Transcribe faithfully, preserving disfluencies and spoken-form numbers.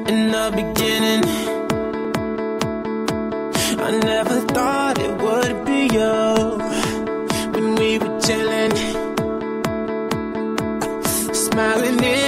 in the beginning. I never thought it would be you when we were chilling, smiling in